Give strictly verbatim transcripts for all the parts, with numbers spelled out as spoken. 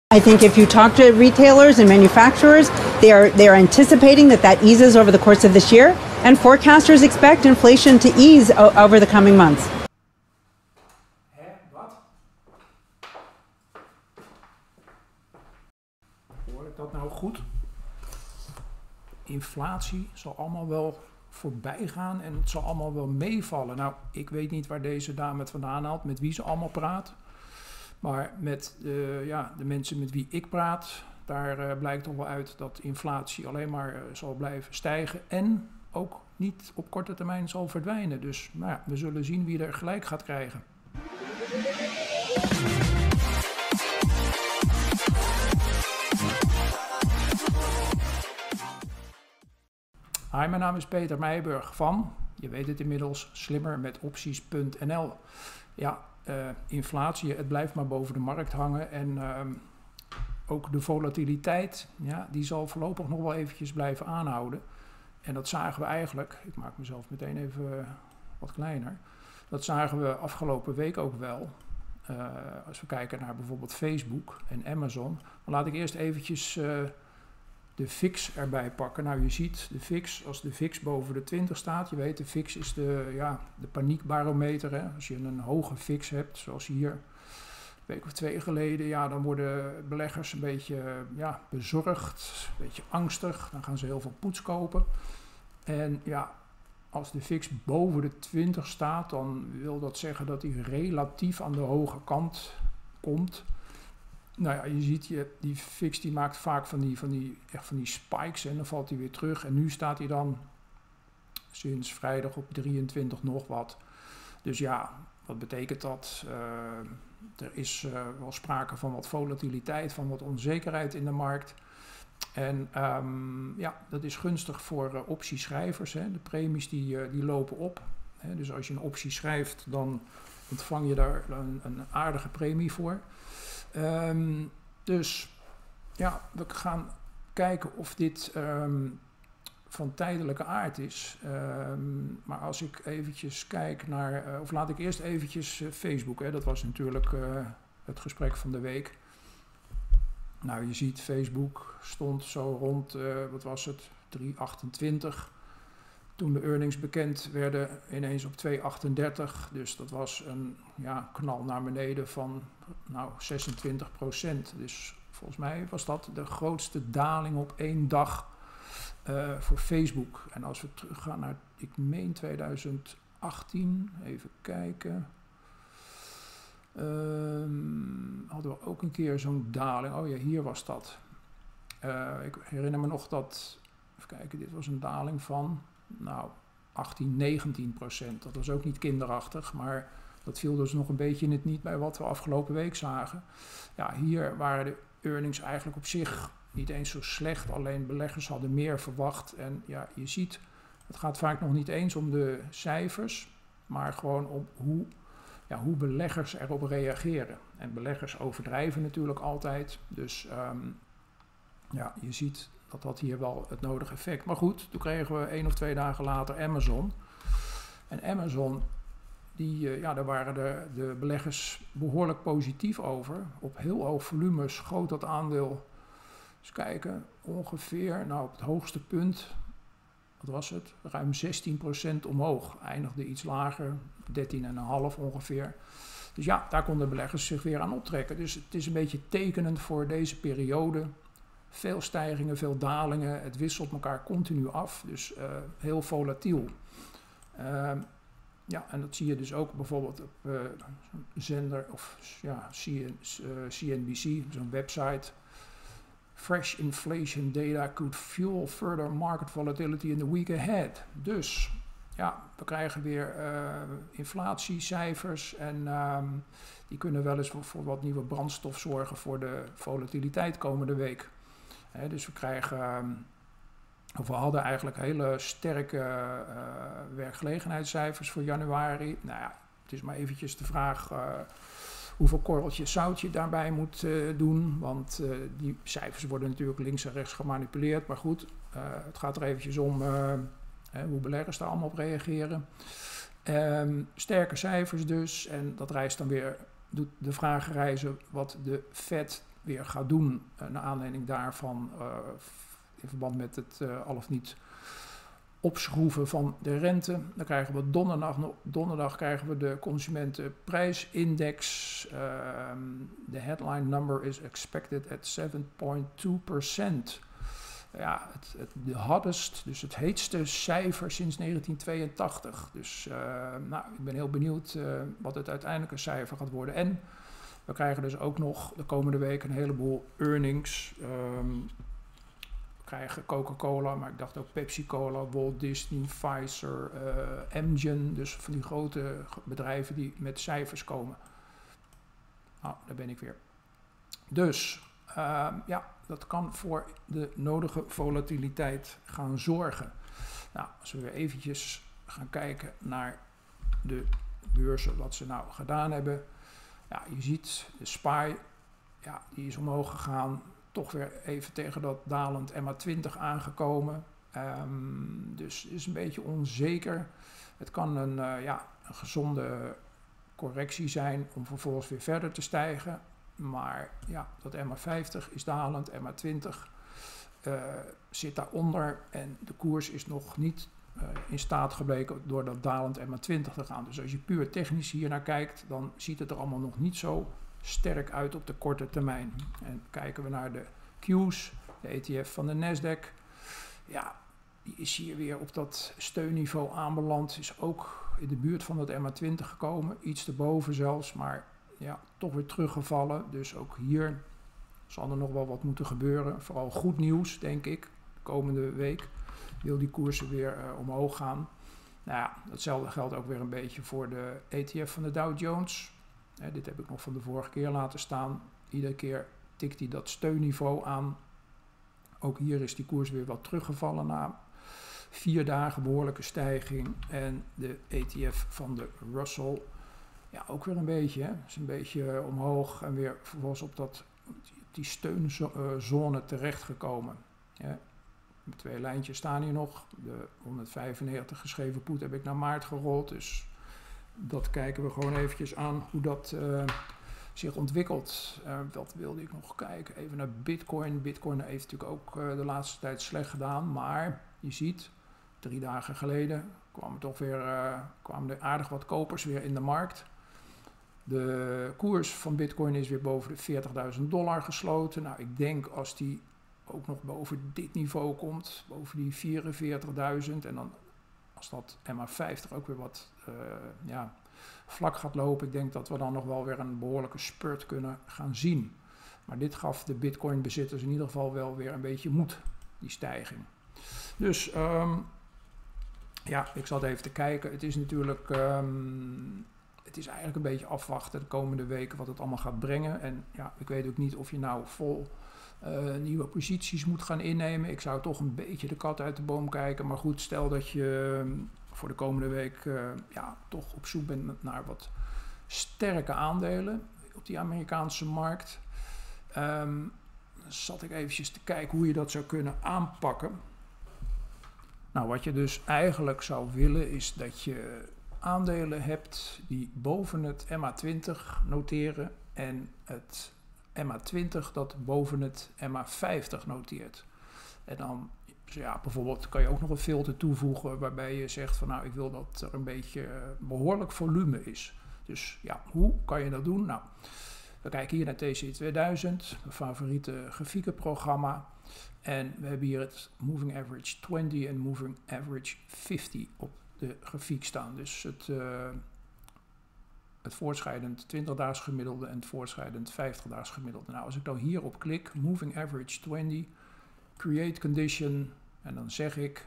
I think if you talk to retailers and manufacturers, they are they are anticipating that that eases over the course of this year, and forecasters expect inflation to ease over the coming months. Hè, wat? Hoor ik dat nou goed? Inflatie zal allemaal wel voorbij gaan en het zal allemaal wel meevallen. Nou, ik weet niet waar deze dame het vandaan haalt, met wie ze allemaal praat. Maar met de, ja, de mensen met wie ik praat, daar uh, blijkt toch wel uit dat inflatie alleen maar uh, zal blijven stijgen en ook niet op korte termijn zal verdwijnen. Dus nou ja, we zullen zien wie er gelijk gaat krijgen. Hi, mijn naam is Peter Meijburg van, je weet het inmiddels, slimmermetopties punt n l. Ja, uh, inflatie, het blijft maar boven de markt hangen en uh, ook de volatiliteit, ja, die zal voorlopig nog wel eventjes blijven aanhouden. En dat zagen we eigenlijk, ik maak mezelf meteen even uh, wat kleiner, dat zagen we afgelopen week ook wel. Uh, als we kijken naar bijvoorbeeld Facebook en Amazon. Dan laat ik eerst eventjes uh, de V I X erbij pakken. Nou, je ziet de V I X, als de V I X boven de twintig staat, je weet, de V I X is de, ja, de paniekbarometer. Hè? Als je een hoge V I X hebt, zoals hier, een week of twee geleden, ja, dan worden beleggers een beetje ja, bezorgd, een beetje angstig. Dan gaan ze heel veel poets kopen. En ja, als de V I X boven de twintig staat, dan wil dat zeggen dat hij relatief aan de hoge kant komt. Nou ja, je ziet, je, die V I X die maakt vaak van die, van, die, echt van die spikes en dan valt hij weer terug. En nu staat hij dan sinds vrijdag op drieëntwintig nog wat. Dus ja, wat betekent dat? Uh, er is uh, wel sprake van wat volatiliteit, van wat onzekerheid in de markt. En um, ja, dat is gunstig voor uh, optieschrijvers. Hè. De premies die, uh, die lopen op. Hè. Dus als je een optie schrijft, dan ontvang je daar een, een aardige premie voor. Um, dus ja, we gaan kijken of dit um, van tijdelijke aard is. Um, maar als ik eventjes kijk naar, uh, of laat ik eerst eventjes uh, Facebook, hè, dat was natuurlijk uh, het gesprek van de week. Nou, je ziet, Facebook stond zo rond, uh, wat was het, drie achtentwintig. Toen de earnings bekend werden, ineens op twee achtendertig. Dus dat was een ja, knal naar beneden van nou, zesentwintig procent. Dus volgens mij was dat de grootste daling op één dag uh, voor Facebook. En als we teruggaan naar, ik meen tweeduizend achttien, even kijken. Um, hadden we ook een keer zo'n daling. Oh ja, hier was dat. Uh, ik herinner me nog dat, even kijken, dit was een daling van nou, achttien, negentien procent. Dat was ook niet kinderachtig, maar dat viel dus nog een beetje in het niet bij wat we afgelopen week zagen. Ja, hier waren de earnings eigenlijk op zich niet eens zo slecht, alleen beleggers hadden meer verwacht. En ja, je ziet, het gaat vaak nog niet eens om de cijfers, maar gewoon om hoe, ja, hoe beleggers erop reageren. En beleggers overdrijven natuurlijk altijd, dus um, ja, je ziet dat had hier wel het nodige effect. Maar goed, toen kregen we één of twee dagen later Amazon. En Amazon, die, ja, daar waren de, de beleggers behoorlijk positief over. Op heel hoog volume schoot dat aandeel, eens kijken, ongeveer, nou op het hoogste punt, wat was het? Ruim zestien procent omhoog. Eindigde iets lager, dertien komma vijf ongeveer. Dus ja, daar konden beleggers zich weer aan optrekken. Dus het is een beetje tekenend voor deze periode. Veel stijgingen, veel dalingen. Het wisselt elkaar continu af. Dus uh, heel volatiel. Uh, ja, en dat zie je dus ook bijvoorbeeld op uh, zender of ja, C N B C, zo'n website. Fresh inflation data could fuel further market volatility in the week ahead. Dus ja, we krijgen weer uh, inflatiecijfers en um, die kunnen wel eens voor, voor wat nieuwe brandstof zorgen voor de volatiliteit komende week. He, dus we krijgen, of we hadden eigenlijk hele sterke uh, werkgelegenheidscijfers voor januari. Nou ja, het is maar eventjes de vraag uh, hoeveel korreltjes zout je daarbij moet uh, doen. Want uh, die cijfers worden natuurlijk links en rechts gemanipuleerd. Maar goed, uh, het gaat er eventjes om uh, hè, hoe beleggers daar allemaal op reageren. Um, sterke cijfers dus. En dat rijst dan weer, doet de vraag reizen wat de Fed weer gaat doen. Uh, naar aanleiding daarvan uh, in verband met het uh, al of niet opschroeven van de rente. Dan krijgen we donderdag, donderdag krijgen we de consumentenprijsindex. Uh, de headline number is expected at seven point two percent. Ja, het, het, de hottest, dus het heetste cijfer sinds negentien tweeëntachtig. Dus uh, nou, ik ben heel benieuwd uh, wat het uiteindelijke cijfer gaat worden. En we krijgen dus ook nog de komende week een heleboel earnings. Um, we krijgen Coca-Cola, maar ik dacht ook Pepsi-Cola, Walt Disney, Pfizer, uh, Amgen. Dus van die grote bedrijven die met cijfers komen. Nou, daar ben ik weer. Dus uh, ja, dat kan voor de nodige volatiliteit gaan zorgen. Nou, als we weer eventjes gaan kijken naar de beurzen, wat ze nou gedaan hebben. Ja, je ziet de S P Y, ja, die is omhoog gegaan. Toch weer even tegen dat dalend M A twintig aangekomen. Um, dus is een beetje onzeker. Het kan een, uh, ja, een gezonde correctie zijn om vervolgens weer verder te stijgen. Maar ja, dat M A vijftig is dalend, M A twintig uh, zit daaronder en de koers is nog niet uh, in staat gebleken door dat dalend M A twintig te gaan. Dus als je puur technisch hier naar kijkt, dan ziet het er allemaal nog niet zo sterk uit op de korte termijn. En kijken we naar de Q's, de E T F van de Nasdaq, ja, die is hier weer op dat steunniveau aanbeland, is ook in de buurt van dat M A twintig gekomen, iets erboven zelfs, maar ja, toch weer teruggevallen. Dus ook hier zal er nog wel wat moeten gebeuren. Vooral goed nieuws, denk ik. De komende week wil die koersen weer uh, omhoog gaan. Nou ja, hetzelfde geldt ook weer een beetje voor de E T F van de Dow Jones. Hè, dit heb ik nog van de vorige keer laten staan. Iedere keer tikt hij dat steunniveau aan. Ook hier is die koers weer wat teruggevallen na vier dagen behoorlijke stijging. En de E T F van de Russell, ja, ook weer een beetje. Hè. Is een beetje omhoog en weer vervolgens op dat, die steunzone terechtgekomen. Ja. De twee lijntjes staan hier nog. De honderdvijfennegentig geschreven put heb ik naar maart gerold. Dus dat kijken we gewoon eventjes aan hoe dat uh, zich ontwikkelt. Uh, wat wilde ik nog kijken? Even naar Bitcoin. Bitcoin heeft natuurlijk ook uh, de laatste tijd slecht gedaan. Maar je ziet, drie dagen geleden kwamen toch weer uh, kwamen er aardig wat kopers weer in de markt. De koers van Bitcoin is weer boven de veertigduizend dollar gesloten. Nou, ik denk als die ook nog boven dit niveau komt, boven die vierenveertigduizend, en dan als dat M A vijftig ook weer wat uh, ja, vlak gaat lopen, ik denk dat we dan nog wel weer een behoorlijke spurt kunnen gaan zien. Maar dit gaf de Bitcoin bezitters in ieder geval wel weer een beetje moed, die stijging. Dus um, ja, ik zat even te kijken. Het is natuurlijk Um, Het is eigenlijk een beetje afwachten de komende weken wat het allemaal gaat brengen. En ja, ik weet ook niet of je nou vol uh, nieuwe posities moet gaan innemen. Ik zou toch een beetje de kat uit de boom kijken. Maar goed, stel dat je uh, voor de komende week uh, ja, toch op zoek bent naar wat sterke aandelen op die Amerikaanse markt. Um, dan zat ik eventjes te kijken hoe je dat zou kunnen aanpakken. Nou, wat je dus eigenlijk zou willen is dat je aandelen hebt die boven het M A twintig noteren en het M A twintig dat boven het M A vijftig noteert. En dan, ja, bijvoorbeeld kan je ook nog een filter toevoegen waarbij je zegt van nou, ik wil dat er een beetje behoorlijk volume is. Dus ja, hoe kan je dat doen? Nou, we kijken hier naar T C tweeduizend, mijn favoriete grafiekenprogramma. En we hebben hier het Moving Average twintig en Moving Average vijftig op de grafiek staan. Dus het, uh, het voortschrijdend twintig-daags gemiddelde en het voortschrijdend vijftig-daags gemiddelde. Nou, als ik dan hierop klik, Moving Average twintig, Create Condition, en dan zeg ik,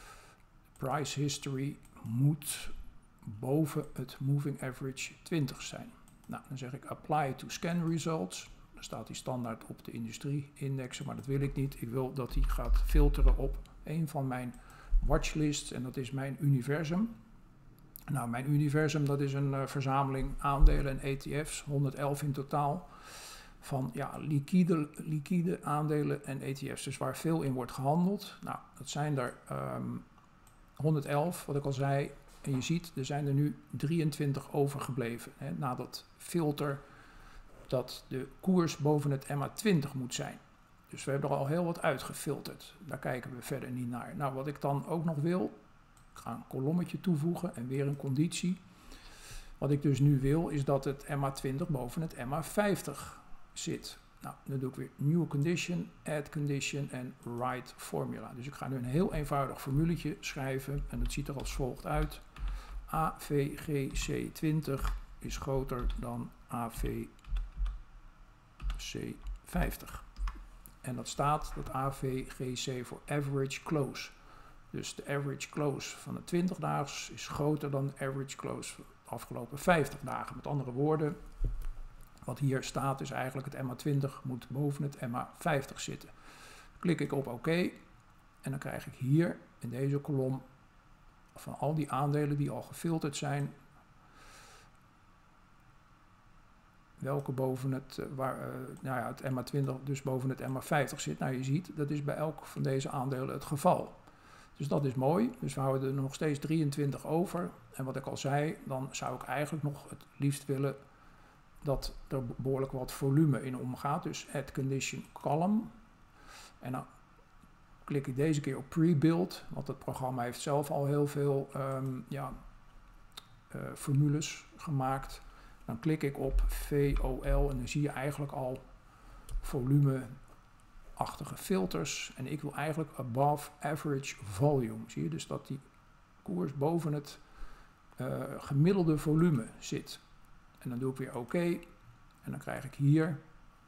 Price History moet boven het Moving Average twintig zijn. Nou, dan zeg ik Apply to Scan Results. Dan staat die standaard op de industrie-indexen, maar dat wil ik niet. Ik wil dat die gaat filteren op een van mijn watchlist en dat is mijn universum. Nou, mijn universum, dat is een uh, verzameling aandelen en E T F's, honderdelf in totaal, van ja, liquide, liquide aandelen en E T F's, dus waar veel in wordt gehandeld. Nou, dat zijn er um, honderdelf, wat ik al zei, en je ziet, er zijn er nu drieëntwintig overgebleven. Hè, na dat filter dat de koers boven het M A twintig moet zijn. Dus we hebben er al heel wat uitgefilterd. Daar kijken we verder niet naar. Nou, wat ik dan ook nog wil, ik ga een kolommetje toevoegen en weer een conditie. Wat ik dus nu wil, is dat het M A twintig boven het M A vijftig zit. Nou, dan doe ik weer New Condition, Add Condition en Write Formula. Dus ik ga nu een heel eenvoudig formuletje schrijven en dat ziet er als volgt uit. A V G C twintig is groter dan A V C vijftig. En dat staat dat A V G C voor Average Close. Dus de average close van de twintig-daags is groter dan de average close van de afgelopen vijftig dagen. Met andere woorden, wat hier staat is eigenlijk het M A twintig moet boven het M A vijftig zitten. Klik ik op oké en dan krijg ik hier in deze kolom van al die aandelen die al gefilterd zijn, welke boven het, waar, uh, nou ja, het M A twintig dus boven het M A vijftig zit. Nou, je ziet, dat is bij elk van deze aandelen het geval. Dus dat is mooi. Dus we houden er nog steeds drieëntwintig over. En wat ik al zei, dan zou ik eigenlijk nog het liefst willen dat er behoorlijk wat volume in omgaat. Dus Add Condition Column. En dan klik ik deze keer op Pre-Build, want het programma heeft zelf al heel veel um, ja, uh, formules gemaakt. Dan klik ik op V O L en dan zie je eigenlijk al volumeachtige filters. En ik wil eigenlijk above average volume. Zie je dus dat die koers boven het uh, gemiddelde volume zit. En dan doe ik weer oké. En dan krijg ik hier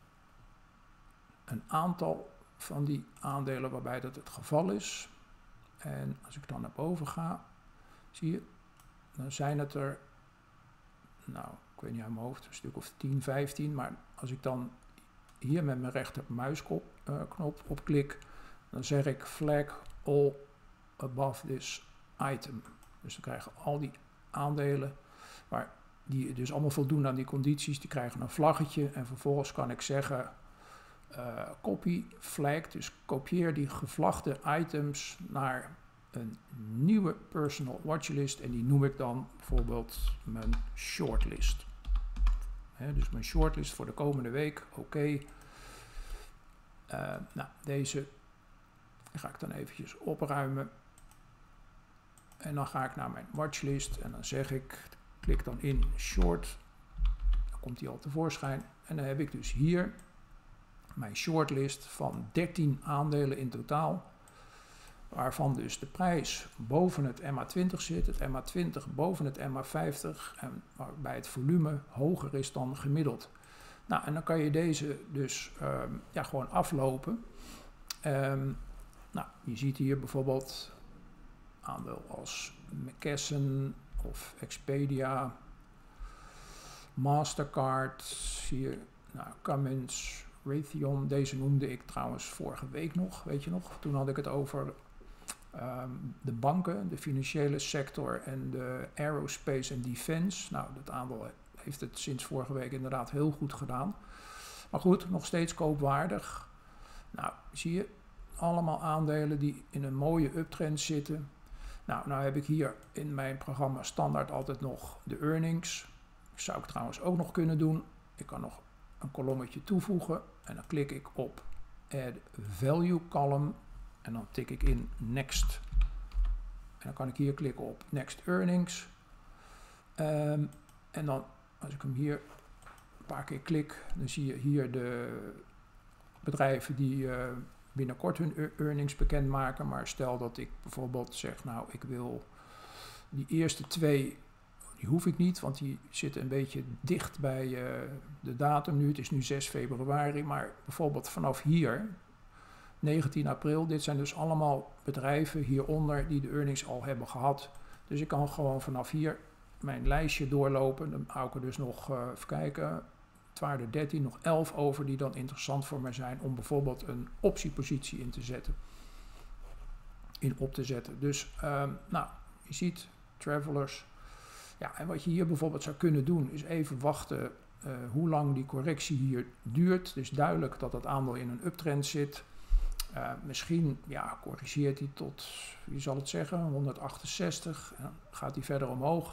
een aantal van die aandelen waarbij dat het geval is. En als ik dan naar boven ga, zie je, dan zijn het er, nou, ik weet niet uit mijn hoofd, een stuk of tien, vijftien. Maar als ik dan hier met mijn rechtermuisknop uh, knop op klik, dan zeg ik flag all above this item. Dus dan krijgen al die aandelen, waar die dus allemaal voldoen aan die condities, die krijgen een vlaggetje. En vervolgens kan ik zeggen, uh, copy flag, dus kopieer die gevlagde items naar een nieuwe personal watchlist. En die noem ik dan bijvoorbeeld mijn shortlist. He, dus mijn shortlist voor de komende week, oké. Okay. Uh, nou, deze ga ik dan eventjes opruimen. En dan ga ik naar mijn watchlist en dan zeg ik, klik dan in short. Dan komt die al tevoorschijn. En dan heb ik dus hier mijn shortlist van dertien aandelen in totaal. Waarvan dus de prijs boven het M A twintig zit, het M A twintig boven het M A vijftig en waarbij het volume hoger is dan gemiddeld. Nou, en dan kan je deze dus um, ja, gewoon aflopen. Um, nou, je ziet hier bijvoorbeeld aandeel als McKesson of Expedia, Mastercard, zie je, nou, Cummins, Raytheon. Deze noemde ik trouwens vorige week nog, weet je nog? Toen had ik het over um, de banken, de financiële sector en de aerospace en defense. Nou, dat aandeel heeft het sinds vorige week inderdaad heel goed gedaan. Maar goed, nog steeds koopwaardig. Nou, zie je, allemaal aandelen die in een mooie uptrend zitten. Nou, nou heb ik hier in mijn programma standaard altijd nog de earnings. Dat zou ik trouwens ook nog kunnen doen. Ik kan nog een kolommetje toevoegen en dan klik ik op Add Value Column en dan tik ik in Next. En dan kan ik hier klikken op Next Earnings. Um, en dan als ik hem hier een paar keer klik, dan zie je hier de bedrijven die uh, binnenkort hun earnings bekendmaken. Maar stel dat ik bijvoorbeeld zeg, nou ik wil die eerste twee, die hoef ik niet, want die zitten een beetje dicht bij uh, de datum nu. Het is nu zes februari, maar bijvoorbeeld vanaf hier, negentien april, dit zijn dus allemaal bedrijven hieronder die de earnings al hebben gehad. Dus ik kan gewoon vanaf hier mijn lijstje doorlopen. Dan hou ik er dus nog, uh, even kijken, het waren er dertien, nog elf over die dan interessant voor mij zijn om bijvoorbeeld een optiepositie in te zetten. In op te zetten. Dus, um, nou, je ziet, travelers. Ja, en wat je hier bijvoorbeeld zou kunnen doen, is even wachten uh, hoe lang die correctie hier duurt. Het is duidelijk dat het aandeel in een uptrend zit. Uh, misschien ja, corrigeert hij tot, wie zal het zeggen, honderdachtenzestig. En dan gaat hij verder omhoog.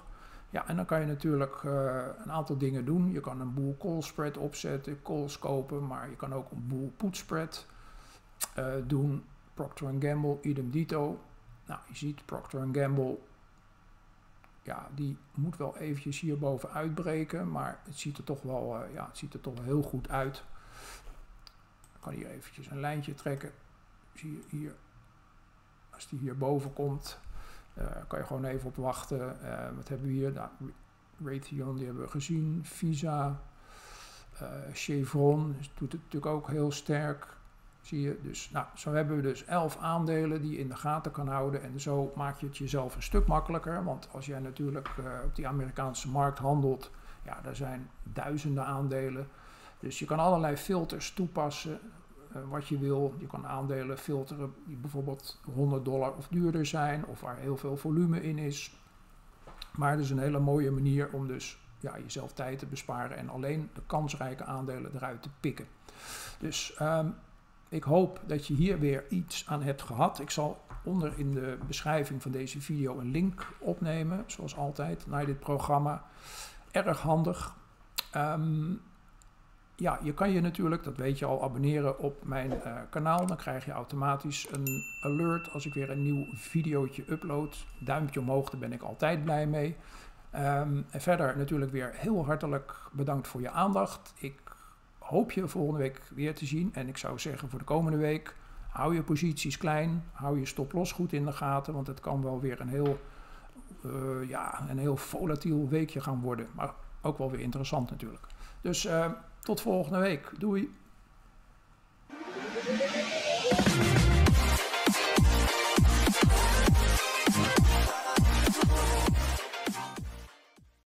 Ja, en dan kan je natuurlijk uh, een aantal dingen doen. Je kan een boel call spread opzetten, calls kopen, maar je kan ook een boel put spread uh, doen. Procter en Gamble, idem dito. Nou, je ziet Procter en Gamble, ja, die moet wel eventjes hierboven uitbreken, maar het ziet er toch wel, uh, ja, het ziet er toch wel heel goed uit. Ik kan hier eventjes een lijntje trekken. Zie je hier, als die hierboven komt, uh, kan je gewoon even op wachten. Uh, wat hebben we hier? Nou, Raytheon, die hebben we gezien. Visa, uh, Chevron, dus doet het natuurlijk ook heel sterk. Zie je, dus nou, zo hebben we dus elf aandelen die je in de gaten kan houden. En zo maak je het jezelf een stuk makkelijker. Want als jij natuurlijk uh, op die Amerikaanse markt handelt, ja, daar zijn duizenden aandelen. Dus je kan allerlei filters toepassen, uh, wat je wil. Je kan aandelen filteren die bijvoorbeeld honderd dollar of duurder zijn, of waar heel veel volume in is. Maar het is een hele mooie manier om dus ja, jezelf tijd te besparen en alleen de kansrijke aandelen eruit te pikken. Dus um, ik hoop dat je hier weer iets aan hebt gehad. Ik zal onder in de beschrijving van deze video een link opnemen, zoals altijd, naar dit programma. Erg handig. Um, ja, je kan je natuurlijk, dat weet je al, abonneren op mijn uh, kanaal. Dan krijg je automatisch een alert als ik weer een nieuw videootje upload. Duimpje omhoog, daar ben ik altijd blij mee. Um, en verder natuurlijk weer heel hartelijk bedankt voor je aandacht. Ik hoop je volgende week weer te zien. En ik zou zeggen voor de komende week, hou je posities klein, hou je stop-loss goed in de gaten, want het kan wel weer een heel, uh, ja, een heel volatiel weekje gaan worden. Maar ook wel weer interessant natuurlijk. Dus uh, tot volgende week. Doei!